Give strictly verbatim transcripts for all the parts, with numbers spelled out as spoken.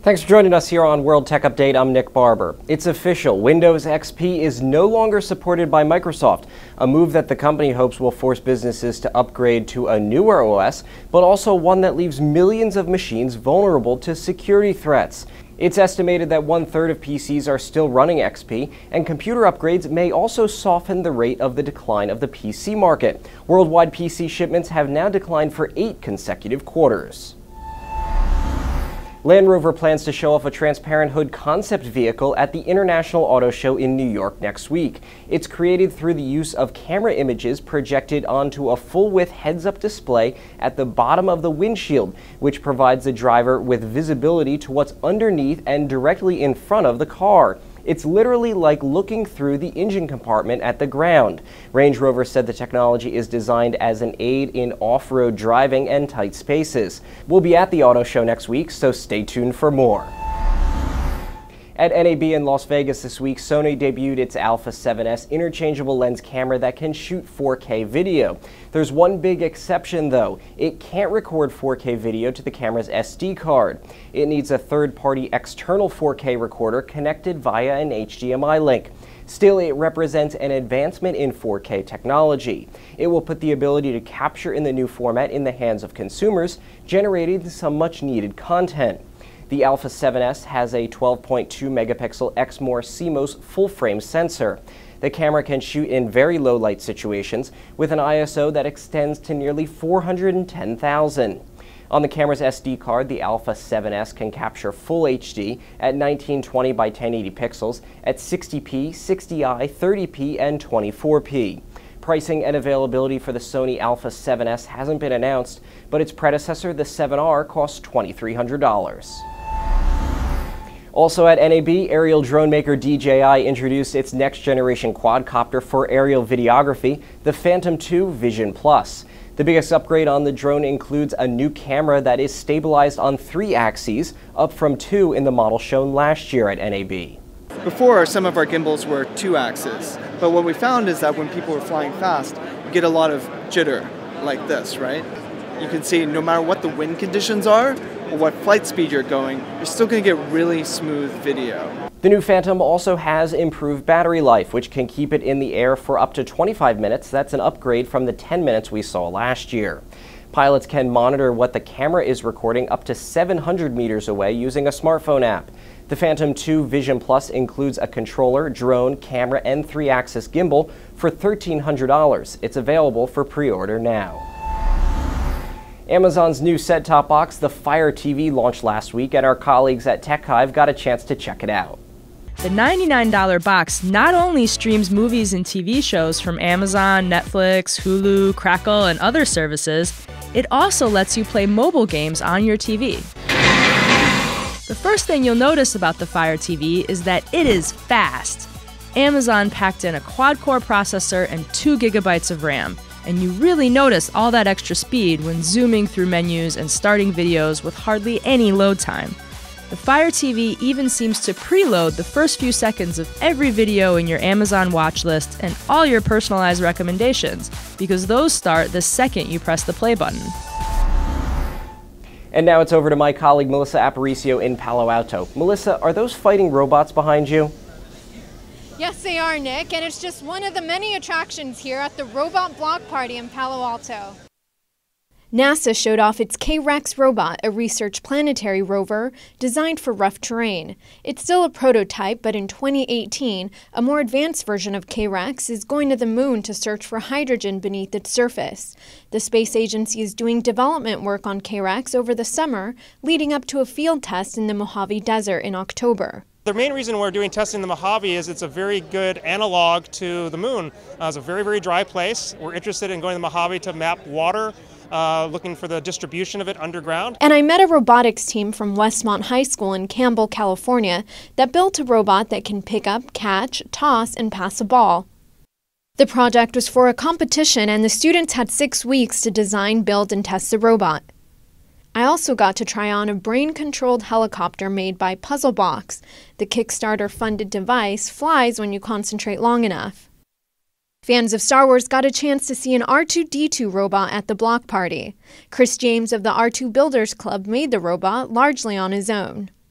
Thanks for joining us here on World Tech Update. I'm Nick Barber. It's official. Windows X P is no longer supported by Microsoft, a move that the company hopes will force businesses to upgrade to a newer O S, but also one that leaves millions of machines vulnerable to security threats. It's estimated that one-third of P Cs are still running X P, and computer upgrades may also soften the rate of the decline of the P C market. Worldwide P C shipments have now declined for eight consecutive quarters. Land Rover plans to show off a transparent hood concept vehicle at the International Auto Show in New York next week. It's created through the use of camera images projected onto a full-width heads-up display at the bottom of the windshield, which provides the driver with visibility to what's underneath and directly in front of the car. It's literally like looking through the engine compartment at the ground. Range Rover said the technology is designed as an aid in off-road driving and tight spaces. We'll be at the auto show next week, so stay tuned for more. At N A B in Las Vegas this week, Sony debuted its Alpha seven S interchangeable lens camera that can shoot four K video. There's one big exception though. It can't record four K video to the camera's S D card. It needs a third-party external four K recorder connected via an H D M I link. Still, it represents an advancement in four K technology. It will put the ability to capture in the new format in the hands of consumers, generating some much-needed content. The Alpha seven S has a twelve point two megapixel Exmor C MOS full-frame sensor. The camera can shoot in very low light situations with an I S O that extends to nearly four hundred ten thousand. On the camera's S D card, the Alpha seven S can capture full H D at nineteen twenty by ten eighty pixels at sixty p, sixty i, thirty p, and twenty-four p. Pricing and availability for the Sony Alpha seven S hasn't been announced, but its predecessor, the seven R, costs twenty-three hundred dollars. Also at N A B, aerial drone maker D J I introduced its next-generation quadcopter for aerial videography, the Phantom two Vision Plus. The biggest upgrade on the drone includes a new camera that is stabilized on three axes, up from two in the model shown last year at N A B. Before, some of our gimbals were two axes, but what we found is that when people were flying fast, you get a lot of jitter, like this, right? You can see no matter what the wind conditions are, or what flight speed you're going, you're still going to get really smooth video. The new Phantom also has improved battery life, which can keep it in the air for up to twenty-five minutes. That's an upgrade from the ten minutes we saw last year. Pilots can monitor what the camera is recording up to seven hundred meters away using a smartphone app. The Phantom two Vision Plus includes a controller, drone, camera, and three-axis gimbal for thirteen hundred dollars. It's available for pre-order now. Amazon's new set-top box, the Fire T V, launched last week, and our colleagues at Tech Hive got a chance to check it out. The ninety-nine dollar box not only streams movies and T V shows from Amazon, Netflix, Hulu, Crackle, and other services, it also lets you play mobile games on your T V. The first thing you'll notice about the Fire T V is that it is fast. Amazon packed in a quad-core processor and two gigabytes of RAM, and you really notice all that extra speed when zooming through menus and starting videos with hardly any load time. The Fire T V even seems to preload the first few seconds of every video in your Amazon watch list and all your personalized recommendations, because those start the second you press the play button. And now it's over to my colleague Melissa Aparicio in Palo Alto. Melissa, are those fighting robots behind you? Yes, they are, Nick, and it's just one of the many attractions here at the Robot Block Party in Palo Alto. NASA showed off its K REX robot, a research planetary rover designed for rough terrain. It's still a prototype, but in twenty eighteen, a more advanced version of K REX is going to the moon to search for hydrogen beneath its surface. The space agency is doing development work on K REX over the summer, leading up to a field test in the Mojave Desert in October. The main reason we're doing testing in the Mojave is it's a very good analog to the moon. Uh, it's a very, very dry place. We're interested in going to the Mojave to map water, uh, looking for the distribution of it underground. And I met a robotics team from Westmont High School in Campbell, California, that built a robot that can pick up, catch, toss, and pass a ball. The project was for a competition, and the students had six weeks to design, build, and test the robot. I also got to try on a brain-controlled helicopter made by Puzzlebox. The Kickstarter-funded device flies when you concentrate long enough. Fans of Star Wars got a chance to see an R two D two robot at the block party. Chris James of the R two Builders Club made the robot largely on his own.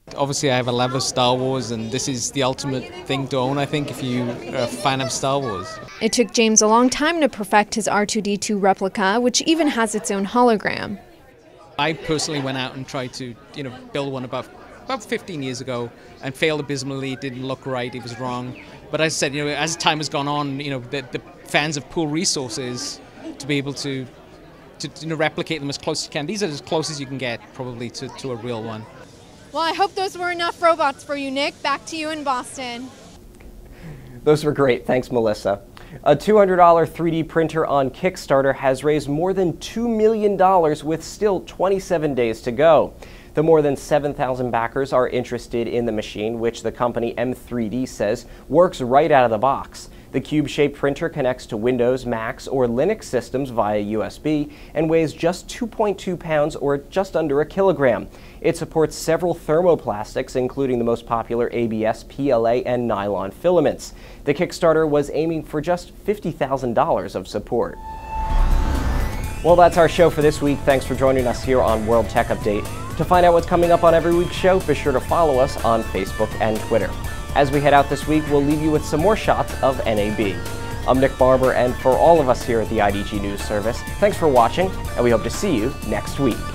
Obviously, I have a love of Star Wars, and this is the ultimate thing to own, I think, if you're a fan of Star Wars. It took James a long time to perfect his R two D two replica, which even has its own hologram. I personally went out and tried to, you know, build one about about fifteen years ago and failed abysmally. It didn't look right. It was wrong. But as I said, you know, as time has gone on, you know, the, the fans have pooled resources to be able to, to you know, replicate them as close as you can. These are as close as you can get, probably, to, to a real one. Well, I hope those were enough robots for you, Nick. Back to you in Boston. Those were great. Thanks, Melissa. A two hundred dollar three D printer on Kickstarter has raised more than two million dollars with still twenty-seven days to go. The more than seven thousand backers are interested in the machine, which the company M three D says works right out of the box. The cube-shaped printer connects to Windows, Macs, or Linux systems via U S B and weighs just two point two pounds or just under a kilogram. It supports several thermoplastics, including the most popular A B S, P L A, and nylon filaments. The Kickstarter was aiming for just fifty thousand dollars of support. Well, that's our show for this week. Thanks for joining us here on World Tech Update. To find out what's coming up on every week's show, be sure to follow us on Facebook and Twitter. As we head out this week, we'll leave you with some more shots of N A B. I'm Nick Barber, and for all of us here at the I D G News Service, thanks for watching, and we hope to see you next week.